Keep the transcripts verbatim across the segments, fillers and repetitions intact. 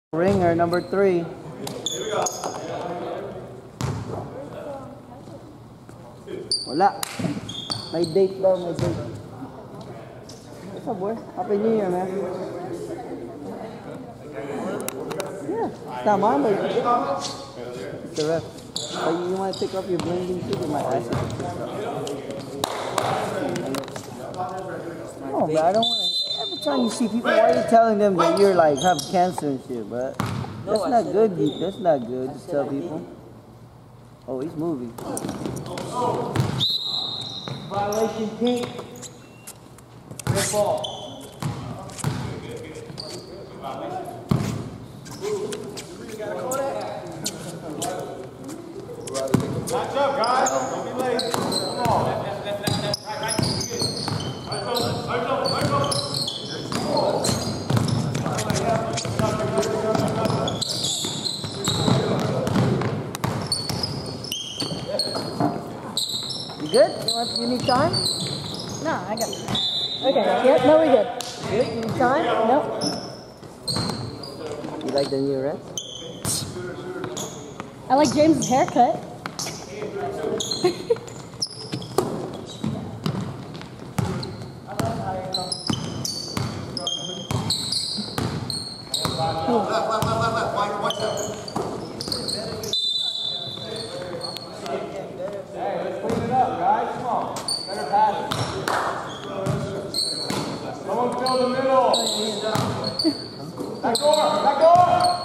Ringer number three. Wala. May date daw, may date. What's up, boy? Happy New Year, man. Yeah, it's not mine, but it's the ref. But you want to take off your blending too? You might ask it. No, but I don't want to. Every time you see people, why are you telling them that you're like have cancer and shit, but that's not good. That's not good. Just tell people. Oh, he's moving. Violation pink. Red ball. Match up, guys. Don't be late. Come on. You good? You, want, you need time? No, I got it. Okay, yep, no, we're good. Good? You need time? Nope. You like the new ref? I like James's haircut. Hey, let's clean it up, guys. Come on. Better pass it. Someone fill the middle. Back door. Back door.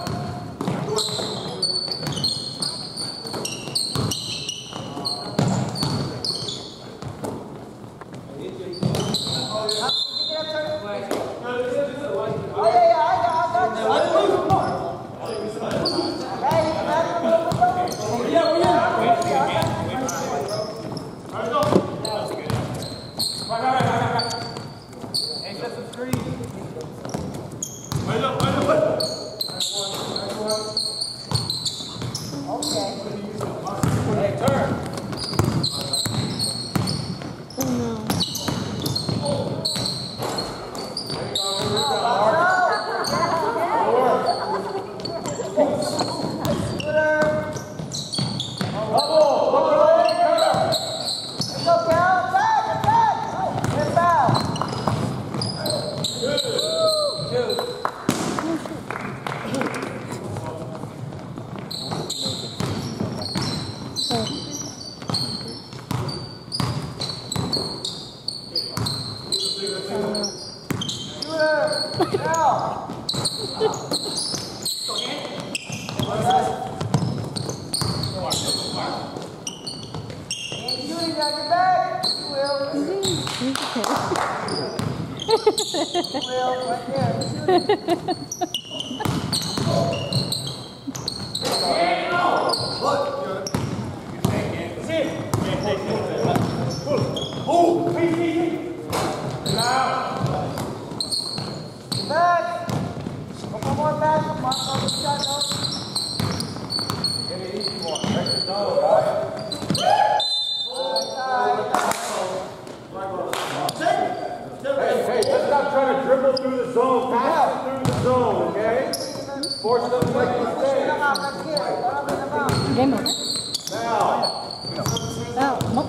Game over. Now. Oh, nope.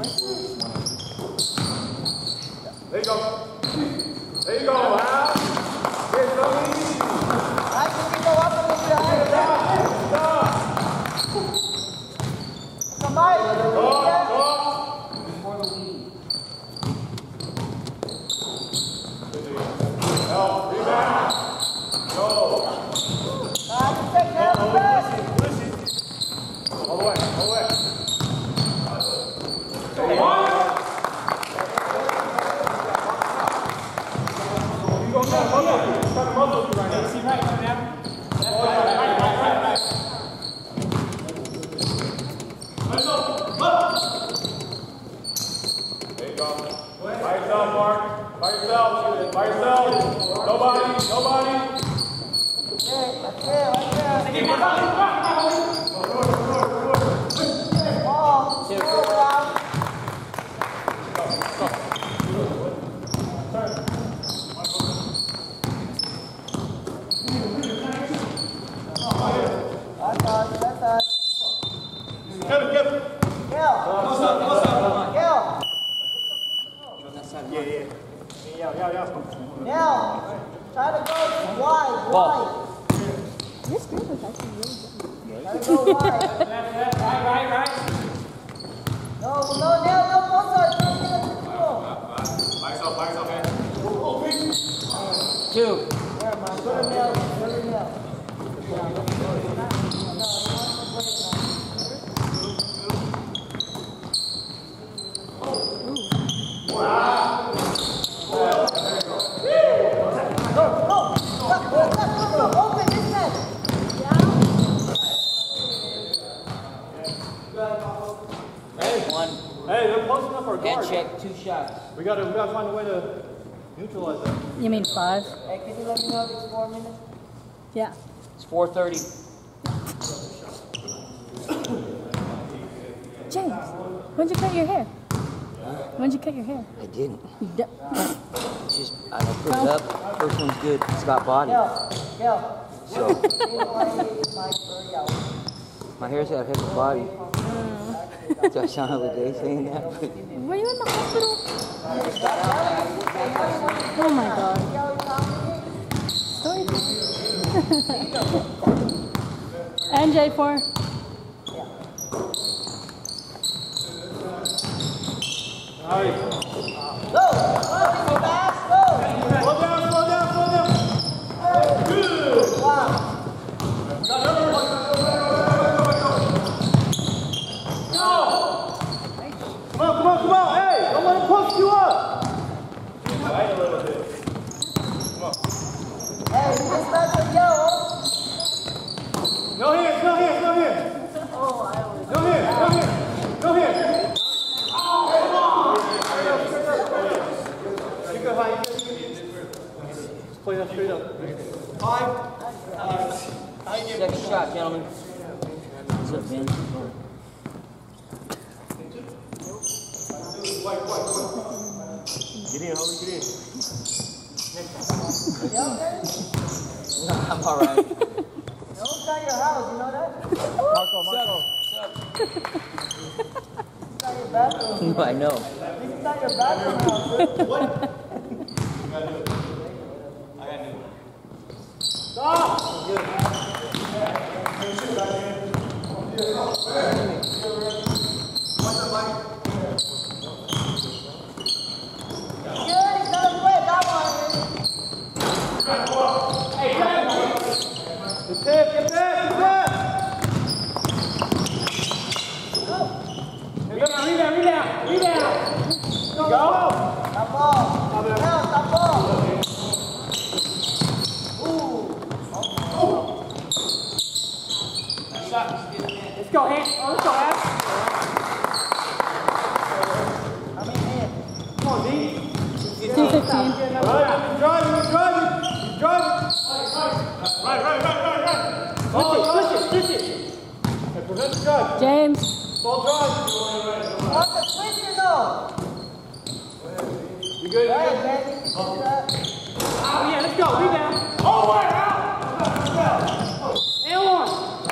There you go. There you go, Al. It's so easy. I think we go up a little bit higher. Stop. Somebody. Stop. Stop. Help. Rebound. Go. I can take care of the best. All the way. All the way. Come on. You go try to muzzle you. Try to muzzle you right now. See right now. Right, right, right, right, right. There you go. By yourself, Mark. By yourself. By yourself. Nobody. Nobody. That's it. That's it. Right there. Ball. Throw it out. Yeah, yeah. Yeah, yeah, yeah. Now, try to go wide, wide. Your screen was actually really good. Try to go wide. Right, right, right. No, no, now, no, both sides. Don't get it to go. By yourself, by yourself, man. Two. Where am I? Go to Nell. Go to Nell. Hey, they're close enough our And guard. check two shots. We gotta, we gotta find a way to neutralize them. You mean five? Hey, can you let me know if it's four minutes? Yeah. It's four thirty. James, when'd you cut your hair? When'd you cut your hair? I didn't. You d- It's just, I don't put it up. First one's good. It's got body. Yo, yo. So, my hair's got a heck of a body. Do I sound like a gay saying that? Were you in the hospital? Oh my god. Story time. And J four. Nice. Go! Go, fast, go! Slow down, slow down, slow down. Good. Wow. Come on, come on, come on. Hey, don't let him push you up. Right a little bit. Come on. Hey, you just let them go. No hands, no hands, no hands. No hands, no hands, no hands. You go high. Just play that straight up. Five. Second shot, gentlemen. What's up, man? Get in, homie, get in. I'm all right. Don't cut your house, you know that? Marco, Marco. It's not your bathroom. I know. It's not your bathroom house, dude. What? I got new. Stop! Good, he's gonna quit, that one. Get back, get back, get back! Rebound, rebound, rebound, rebound! Go! Stop ball. Now, stop ball. Let's go, hands. Oh, let's go, Ash. I mean, man. Come on, D. two fifteen. Right, he's driving, he's driving, he's driving. Right, right, right, right, right. Switch it, switch it, switch it. Hey, prevent the drive. James. Ball drive. What's the switcher, though? You good? Hey, You good? man. Oh, yeah, let's go. Rebound. Oh, right, out. And one.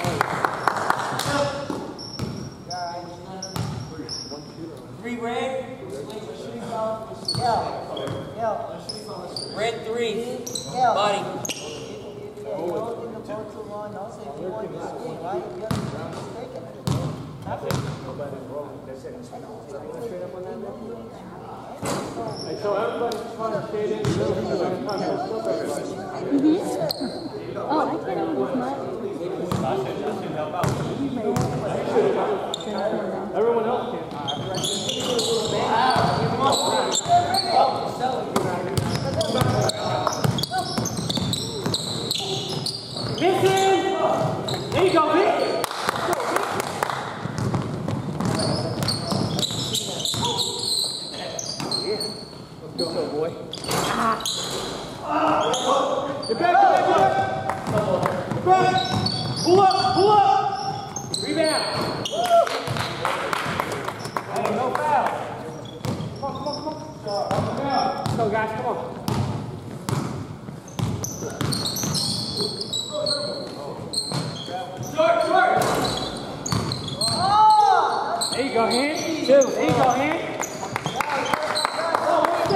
Three red. Yeah. Yeah. Red three. Yeah. Body. Yeah, you don't think the boat too long. I'll say if you want to speak, right? You gotta be mistaken. Hey, so everybody's trying to stay in the middle because I'm trying to flip everybody. Oh, I can't even with my. Everyone else can. Missing! There you go, Vic! Let's go, boy. Ah. Get back, get back, get back! Get back! Pull up, pull up! Rebound! Hey, no foul! Come on, come on, come on! Let's go, guys, come on! Short, short! There you go, hand. Two. There you go, hand. Oh, let's go!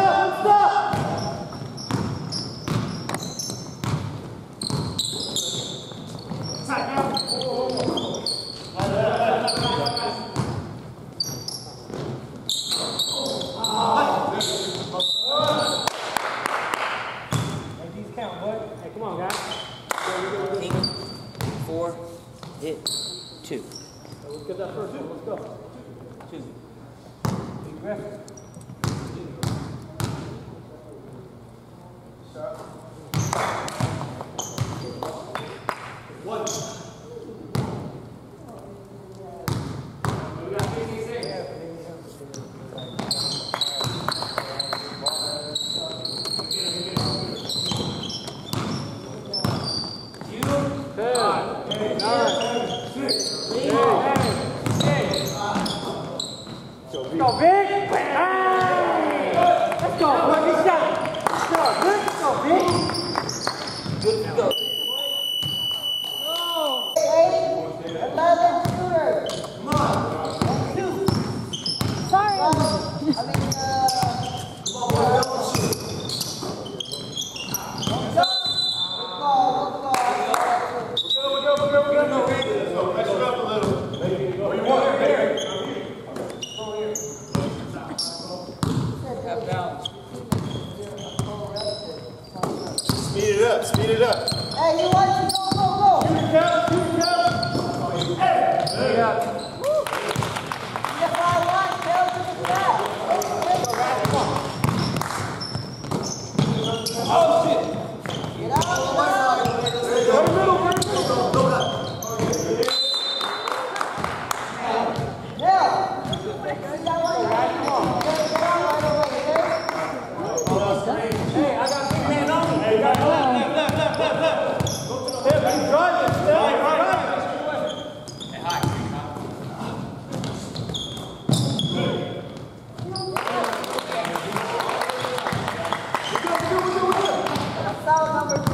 go. Good shot. Good to go, Pete. Good to go. eleven shooters. Come on. Sorry. I mean, uh, Speed it up, speed it up. hey, you want to go, go, go. Shoot it down, shoot it down. Hey, there you go. If I want, tell me to grab. Oh, shit. Get out, get out. Go to the middle, go to the middle. Yeah. Is that what you want? Get down right away, okay? Hey, I got big man on me. Hey, you got left, left, left, left, left, left. Step, keep driving, step, keep driving. Hey, hi. Foul number two.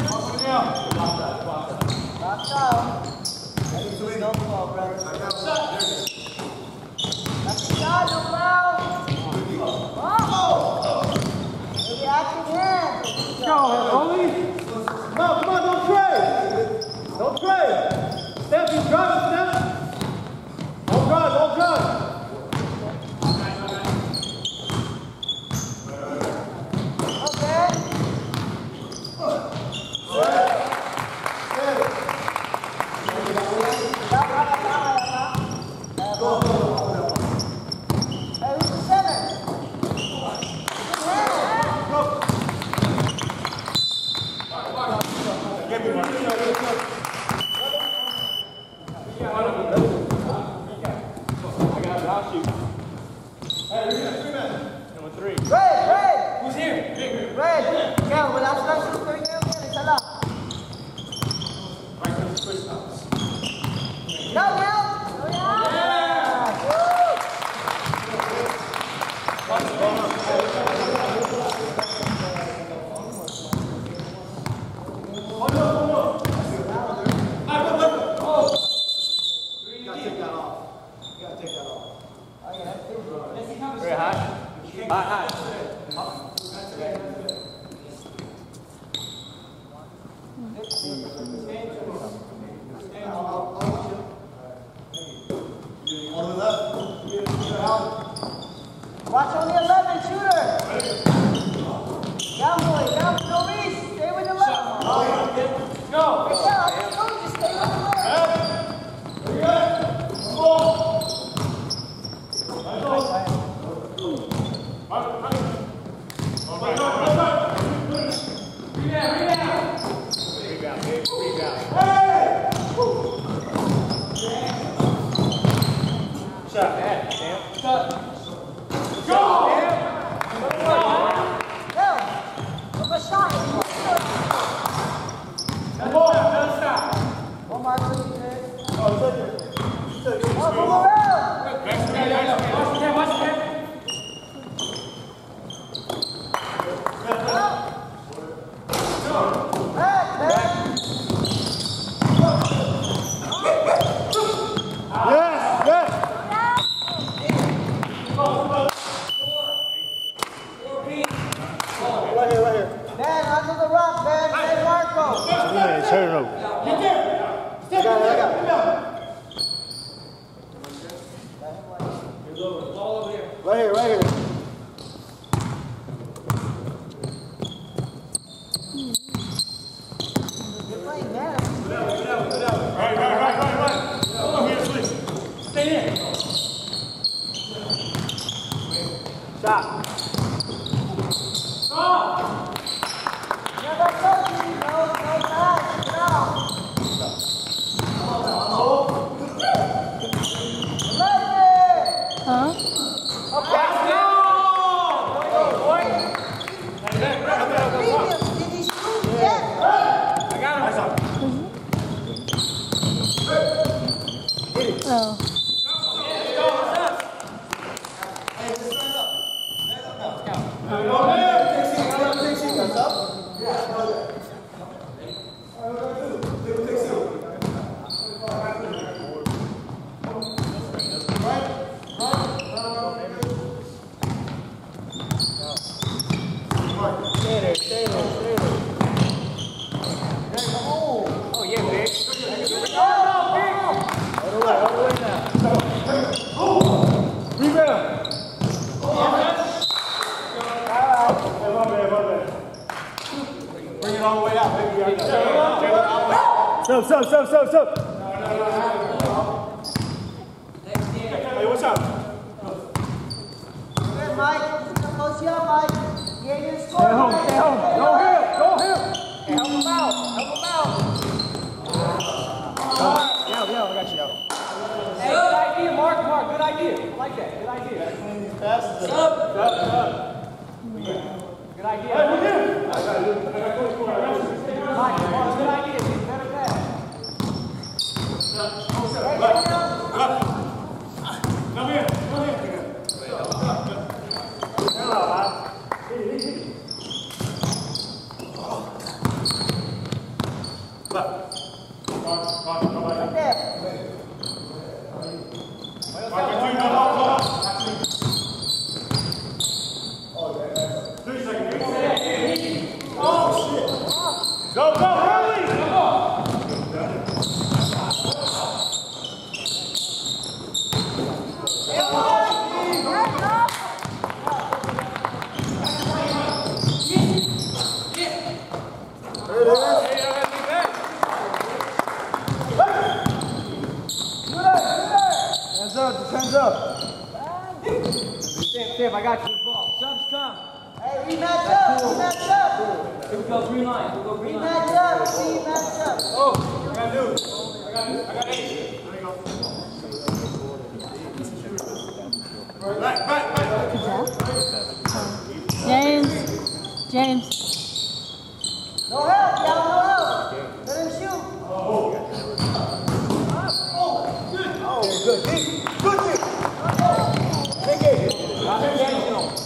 Locked out. No foul, brother. That's a shot, no foul. Oh! Maybe acting hand. Go, Holy. Come on, come on, don't trade. Don't trade. Step, keep driving, step. Don't drive, don't drive. Okay. Hey, who's the center? Give me one. I got it, I'll shoot. Hey, three men. Number three. Red, red. Who's here? Red. Kel, wala sila shooter niya yan. Isa lang. Go, Kel. Very high. High, high. Watch on the eleven, shooter. Down, boy. Down, no reach. Stay with the left. Go. Yeah, I told you, stay with the left. Kel, look a shot. One more, please, Ed. Oh, move around. Back, back. Yes, yes. Right here, right here. Ben, under the rock, Ben. Ben Marco. Yeah, turn it over. I got it, I got it. Right here, right here. You're playing man. Right, right, right, right, right. Come on here, please. Stay in. Stop. Stop. Never told you, no, no time. No. Stay there, stay there, stay there. Oh, yeah, big. All the way, all the way now. Rebound. Bring it all the way out, baby. Stop, stop, stop, stop, stop. Hey, what's up? Hey, Mike. Close you up, Mike. Yeah, you score. Stay home, stay home. Go him, go him. Hey, help him out, help him out. Yeah, yeah, I got you. Hey, good idea, Mark, Mark, good idea. I like that, good idea. Passes up. Up, up. Good idea. Hey, we're good. Mike, Mark, good idea. Better pass. Come here, come here. Go, go, early! Come on! Hands up, just hands up. Sam, Sam, I got you. Ball. Subs come. Hey, rematch up, rematch up. Here we go, green line. We'll go green line. Rematch up, rematch up. Oh, I got news. I got news. I got eight. There you go. Back, back, back. James. James. No help, y'all, no help. Let him shoot. Oh, good. Good, good. Take it. Not that game, you know.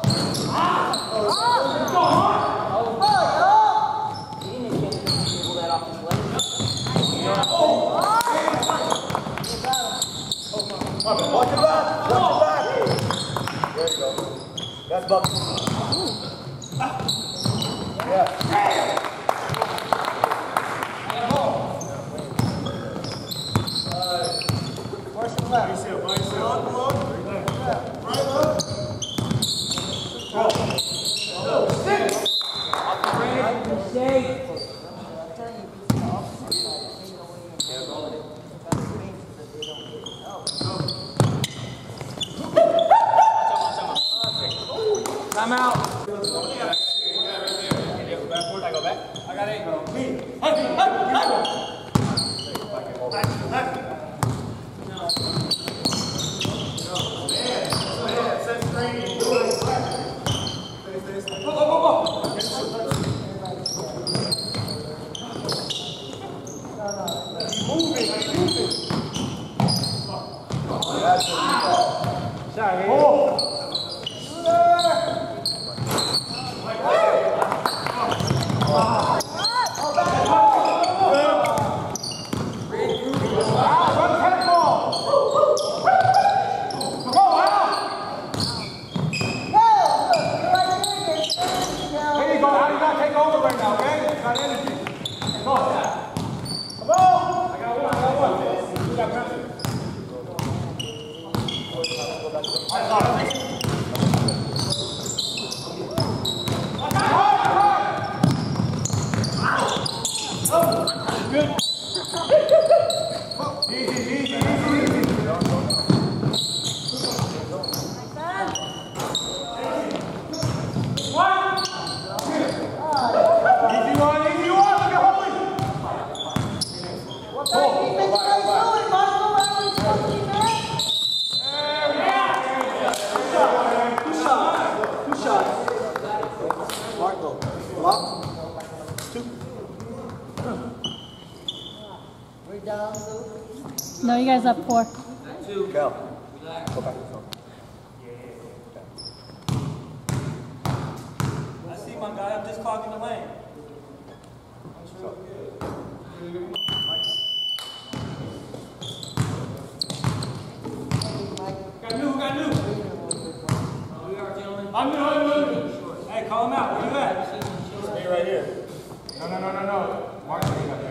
Watch your back, watch your back. There you go. That's Buck. Yeah. Force him left. Myself, myself. Right up. Time out. I go back. I got eight. Me. Hey, hey, Go, go, go, go. Moving, moving. Sorry. Oh. No, you guys up four. Two. Go. Go back. I see my guy. I'm just clogging the lane. Got new, got new. We are, gentlemen. I'm new, I'm new. Hey, call Call him out. Where you at? Me right here. No, no, no, no, no. Mark's right there.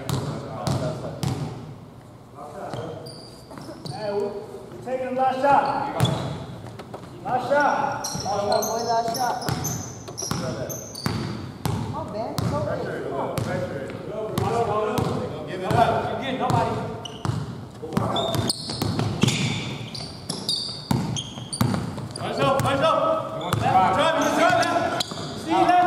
Hey, we're taking the last shot. Last shot. Last shot, boy, last shot. Oh, man. It's over. Give it up. You get nobody. Nice up, nice up. Drive, drive, drive. See that?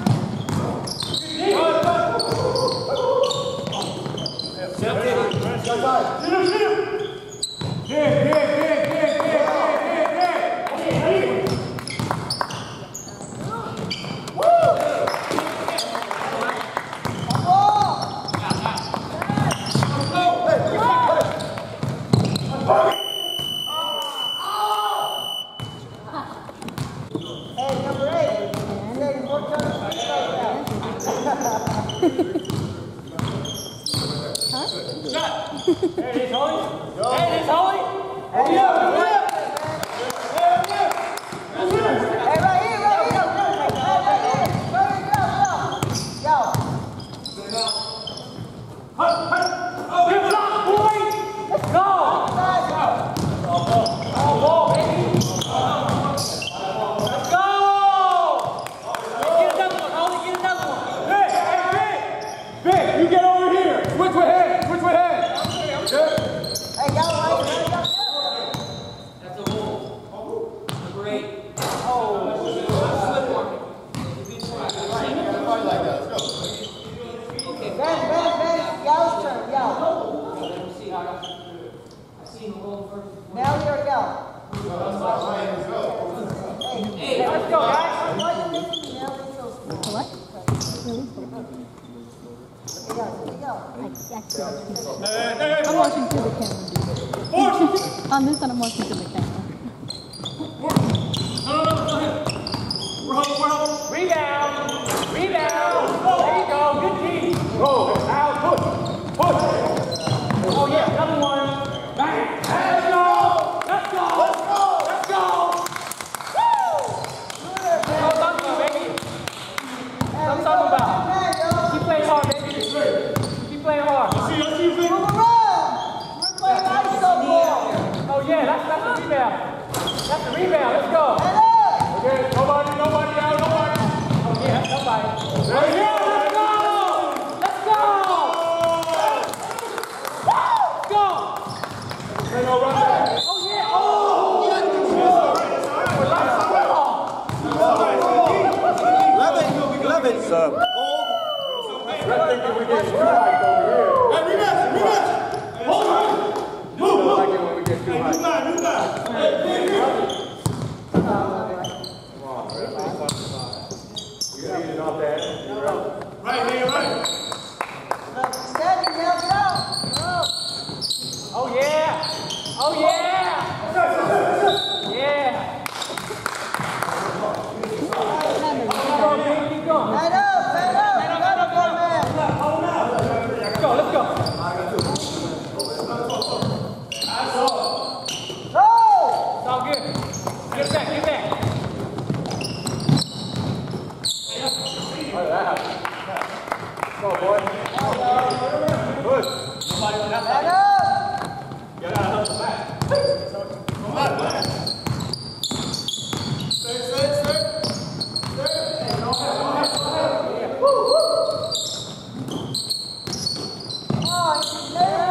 I'm watching through the camera. On this one, I'm watching through the camera. Rebound! Rebound! There you go, good team! Go, out, push! Push! Oh yeah, another one! Bang! Let's go! Let's go! Let's go! Let's go! Woo! Come on, baby! What I'm talking about? Keep playing hard, baby! Keep playing hard! Let's see, let's see, let's see! We're playing ice ball. Oh yeah, that's, that's the rebound! That's the rebound, let's go! Okay, nobody, nobody out, nobody! Oh yeah, nobody! There you go! Let's go! Let's go! Woo! Go! Hey, no, run back! Oh yeah! Oh! Love it, love it, sub. I think we get too hyped over here. Hey, rematch, rematch! Hold on! Move, move! I like it when we get too hyped. Hey, new guy, new guy! Hey, hey, hey! Come on, man. You gotta get it off that. Right, here, right. Oh, yeah! Oh, yeah! Yeah! Keep going. Line up, line up. Let's go, let's go. Go! It's all good. Get back, get back. Go, boy. Good. Line up. Get out of the back. Come on, man. Stay, stay, stay. Stay. Hey, go ahead, go ahead, go ahead. Woo, woo. Oh, he's there.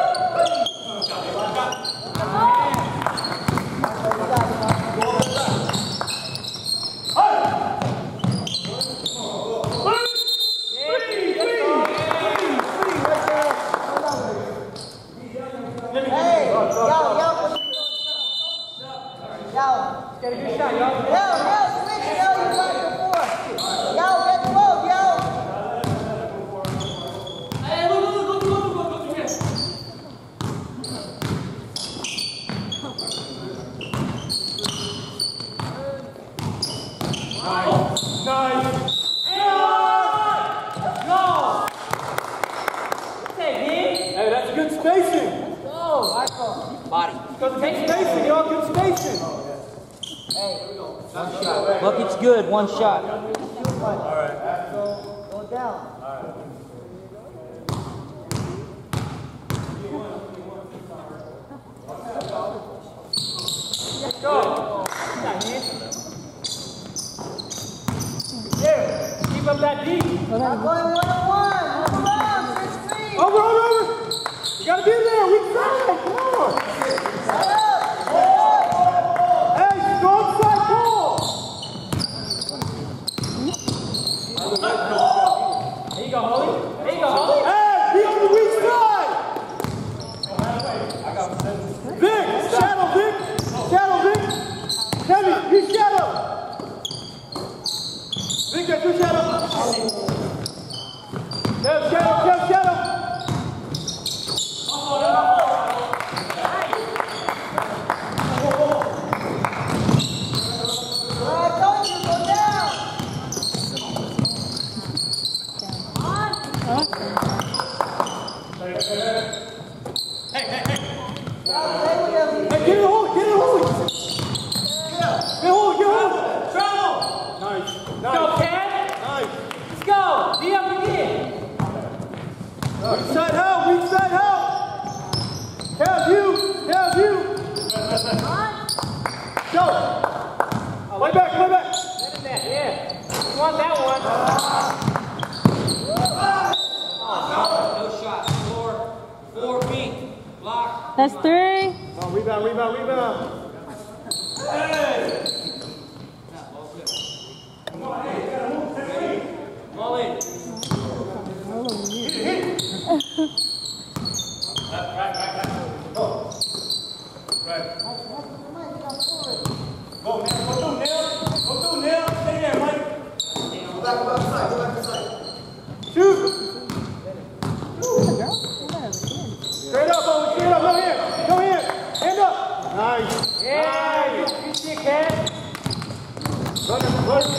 Get a good shot, y'all. Yo, yo, switch, yo, you got the four. Yo, get the ball, yo. Hey, look, look, look, look, look, look, look, here. Nice, nice. Let's go. Hey, hey, that's good spacing. Let's go, Michael. Body. Good spacing, y'all. Good spacing. One shot. Bucket's good, one shot. All right. Go, go down. All right. Go. There. Keep up that deep. I'm going one on one. Come on, six feet. Over, over, over. You gotta be there. We try. Come on. Hey, go outside, Paul. There you go, Holly. There you go, Holly. Hey, be on the weak side. Vic, shadow, Vic. Shadow, Vic. Kevin, you shadow. Vic, that's your shadow. Kev, shadow, Kev, shadow. I told you, go down. Play with him. Hey, get it, hold it, get it, hold it. Get hold it, get hold it. Travel. Nice. Nice. Go, Ken. Nice. Let's go. D up again. Weak side help, weak side help. Have you, have you. Go. Play back, play back. That is that, yeah. You want that one. No shot. Four. Four feet. Block. That's three. Oh, rebound, rebound, rebound. Hey. Come on, hey, you gotta move. Ready? All in. Hit it, hit it. Right, right, right, right. Go. Right. Go, Neil. Go through, Neil. Go through, Neil. Stay there, Mike. Go back, go back inside, go back inside. Shoot. Straight up, over. Straight up. Go here. Go here. Hand up. Nice. Yeah. Nice. Good shit, Ken. Run it, run it.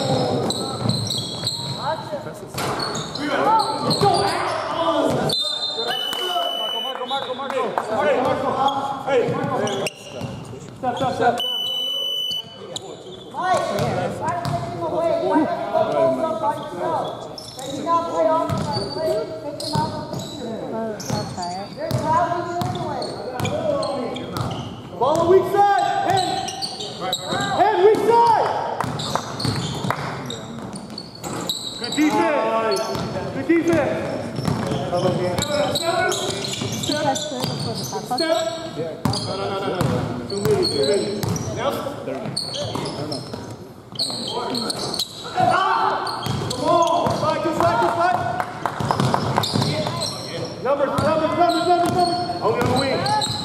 Let's go, man. Marco, Marco, Marco, Marco. Hey, Marco. Hey. Stop, stop, stop. Mike, try to take him away. Try not to go close up by yourself. Can you not play off the play? Take him out of the picture. I'll try it. You're traveling you anyway. Ball on weak side. Hand. Hand, weak side. Good defense. Good defense. Step. Step. No, no, no, no, no. Two minutes, two minutes. Now? thirty. Come on. Fight, good fight, good fight. Numbers, numbers, numbers, numbers, numbers. Only on the wing.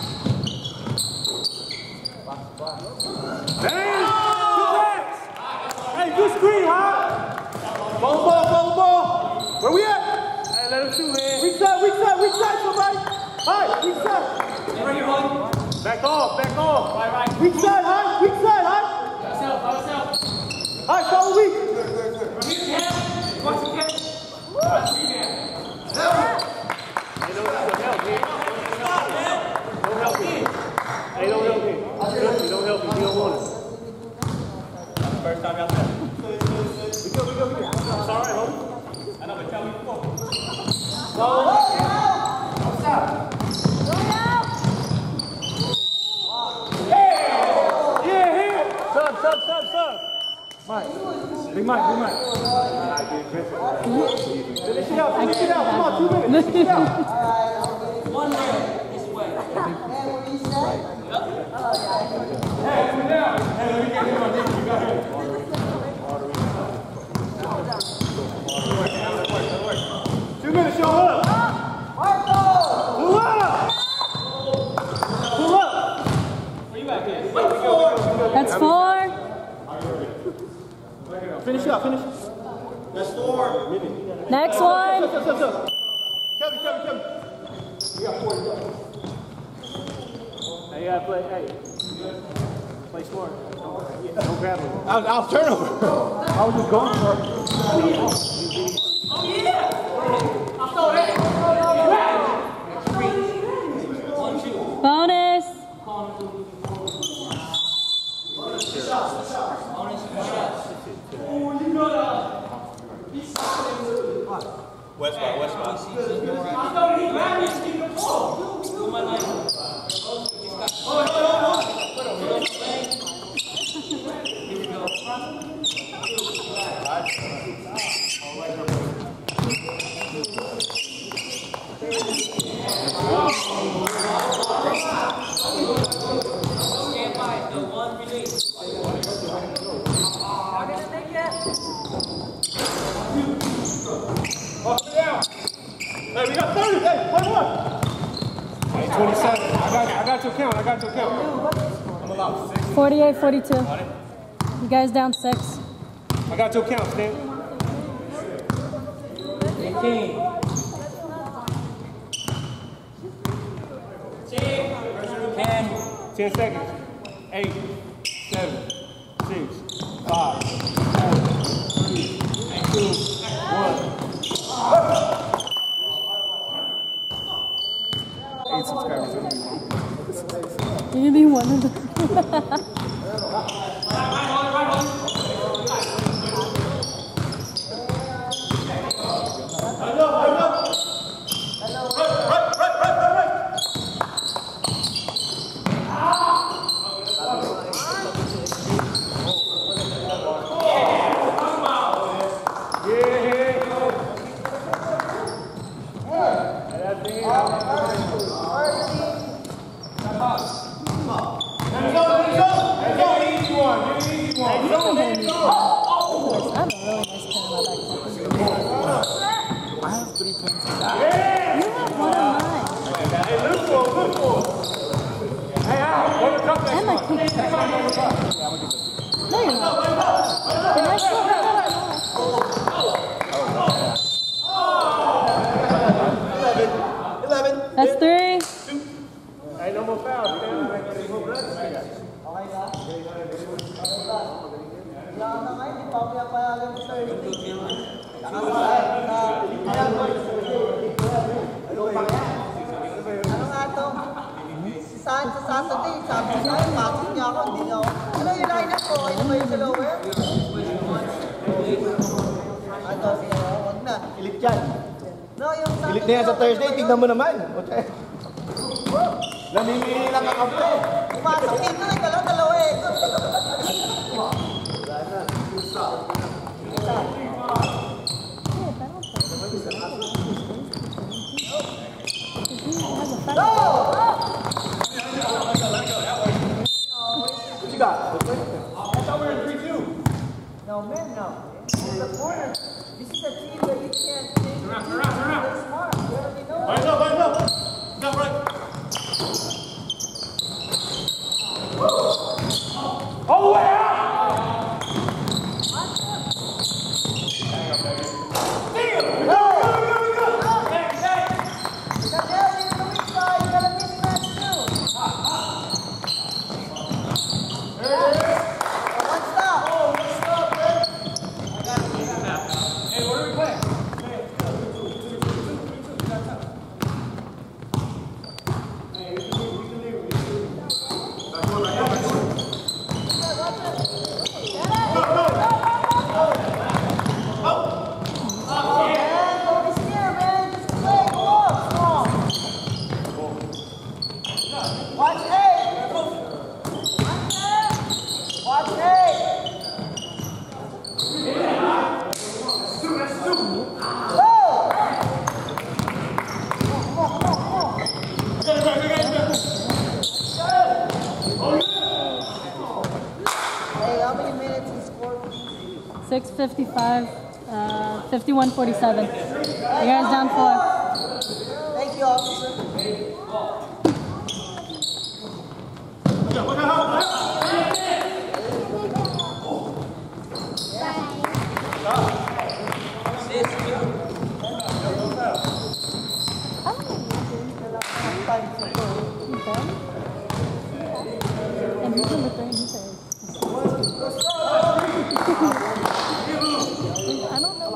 Hey, good backs. Hey, good screen, huh? Ball, ball, ball, ball. Where we at? Hey, let him shoot, man. Weak side, weak side, weak side, somebody. Hi, weak side. Back off, back off. Right, right. Weak side, hi, weak side, hi. Yourself, by yourself. Hi, follow weak. From here, Ken. Watch him, Ken. Watch me, man. Help. Hey, don't help me. Don't help me. Hey, don't help me. Don't help me. You don't want it. First time out there. We go, we go, we go. It's all right, homie. I know, but tell me before. Go. What's up? Yeah, here. Sub, sub, sub, sub. Mike. Big Mike, big Mike. Finish it out, finish it out. Come on, two minutes. Finish it out. One minute. This way. Hey, come down. Hey, let me get him on this. You got him. Two minutes, show up. Marco! Pull up. Pull up. Where you at, kid? That's four. Finish up, finish. That's four. Next one. Stop, stop, stop. Kevin, Kevin, Kevin. You got four to go. Hey, you gotta play, hey. Play smart. Don't, don't grab him. I'll, I'll turn over. I was just going for it. Oh, yeah! I'll throw it. Bonus. West spot, west spot. Hey, we got thirty. Hey, play one. Hey, twenty-seven. I got, I got your count. I got your count. I'm allowed six. forty-eight forty-two. You guys down six. I got your count, Stan. eighteen. ten. ten seconds. eight, seven, six, five, four, three, two, one. Eight subscribers. You're gonna be one of them. That's three. Hey, no more fouls. Ano nga to? Saan sa Saturday, sabi ko sa'yo, boxing niya ako, hindi niya ako. Ano yung line-up ko? Ano ba yung sa lower? Ano, huwag na. Ilit yan. No, yung sa... Ilit na yan sa Thursday, tignan mo naman. Okay. Namimili lang ang kape. Pumasok dito, eh, dalawa, dalawa eh. What you got? I thought we were in three two. No, man, no. In the corner. This is a team that you can't take. Turn around, turn around, turn around. They're smart. They already know. Line up, line up. Got right. All the way out! six fifty-five, uh, fifty-one forty-seven. You guys down four. Thank you, officer. And who's number three? He said. I don't know.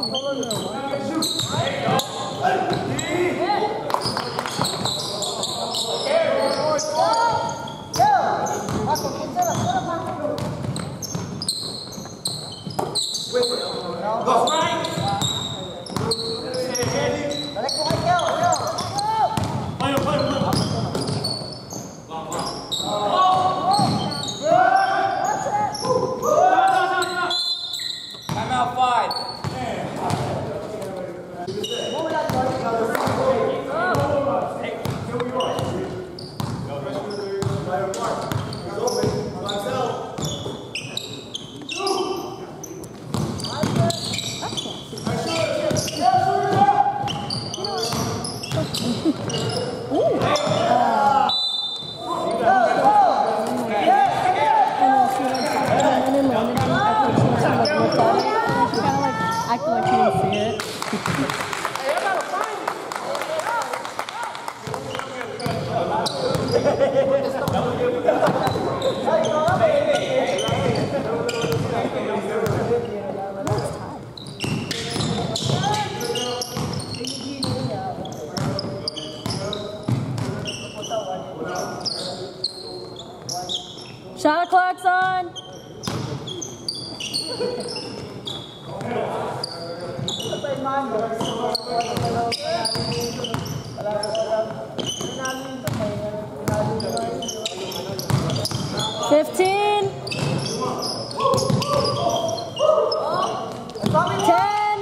Acting like she didn't see it. Shot clock's on. Fifteen. Ten.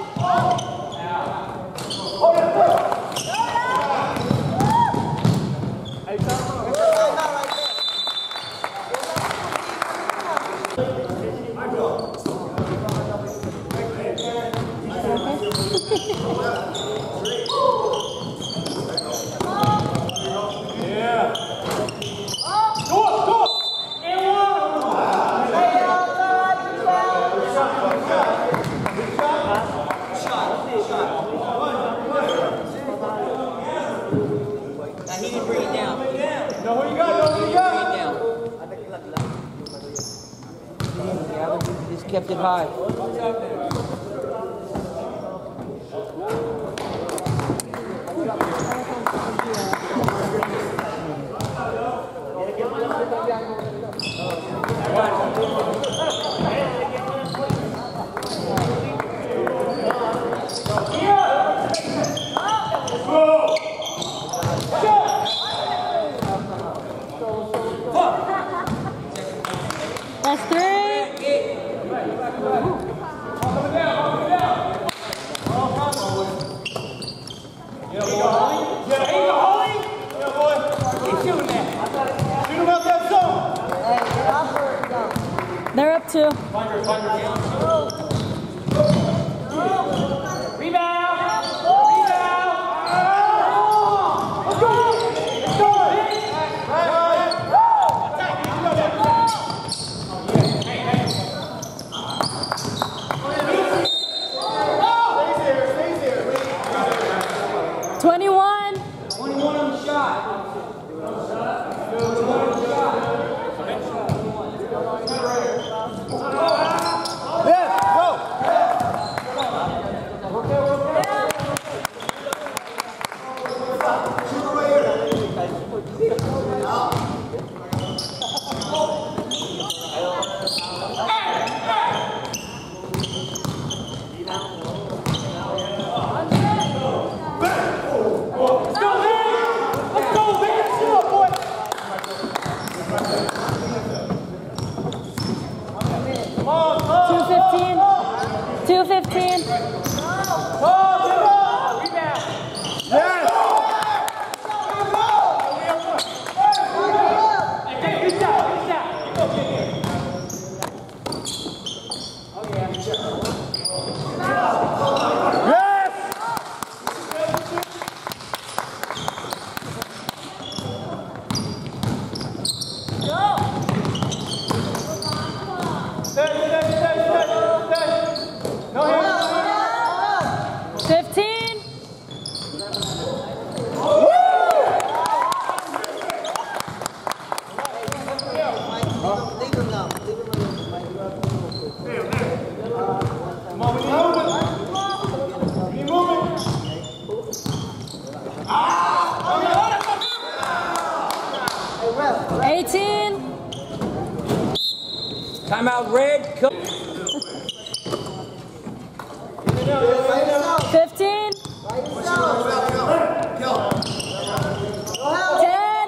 Kept it high. That's three. They're up two. Rebound! Rebound! Let's go! Let's go! Twenty-one. twenty-one on the shot. two fifteen. fifteen. eighteen. Timeout, red. fifteen. ten.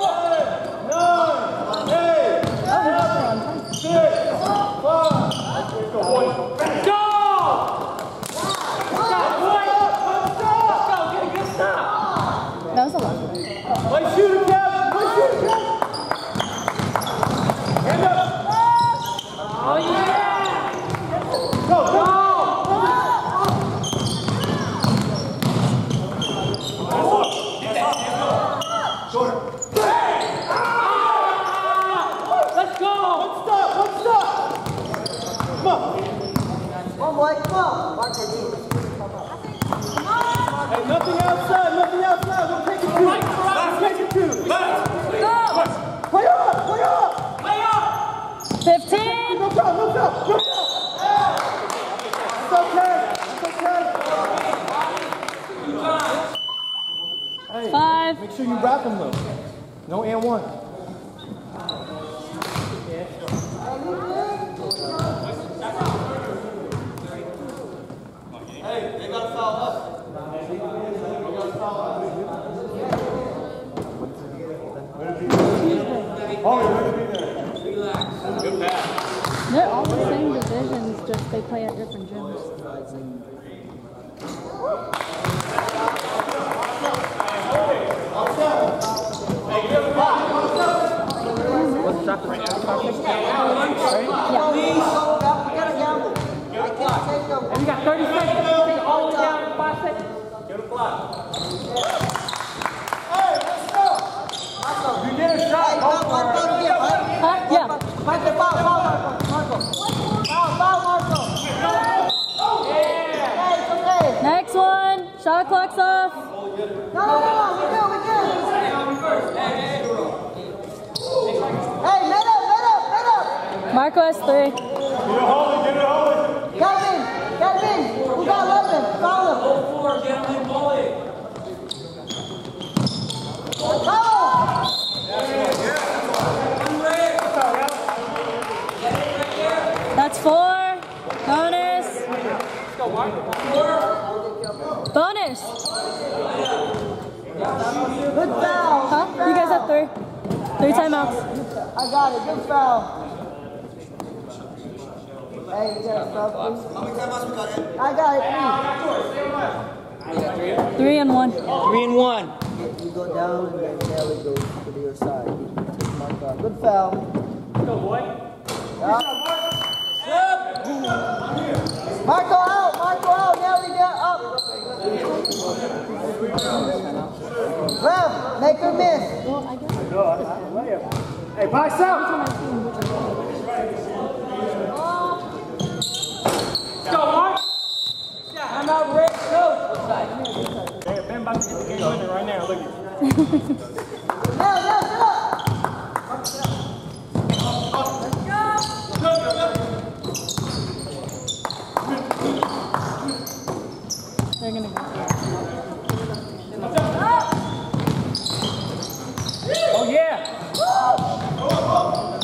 Make sure you wrap them though. No and one. Hey, they gotta foul us. They gotta foul us. Good pass. They're all the same divisions, just they play at different gyms. What's the shot? Yeah. And you got thirty seconds. Take all the way down in five seconds. Give it a clock. Hey, let's go. You get a shot. Go for it. Huh? Yeah. Marco, foul, foul, Marco, Marco. Foul, foul, Marco. Yeah. Hey, it's okay. Next one. Shot clock's off. No, no, no, we good, we good. Hey, mid up, mid up, mid up. Marco has three. Get it holy, get it holy. Kelvin, Kelvin, we got eleven. Foul him. Foul. That's four. Bonus. Bonus. Good foul. Huh? You guys have three. Three timeouts. I got it. Good foul. Hey, you got stuff, please? How many timeouts we got in? I got it. Three and one. Three and one. You go down and then Nelly goes to the other side. Take Marco out. Good foul. Go, boy. Marco out, Marco out, Nelly down, up. Left, make her miss. Well, I guess. Hey, pass out. Let's go, Mark. I'm out red coach. Hey, Ben about to get the game winner right now. Look at you. Now, now, get up. They're gonna go. Oh, yeah.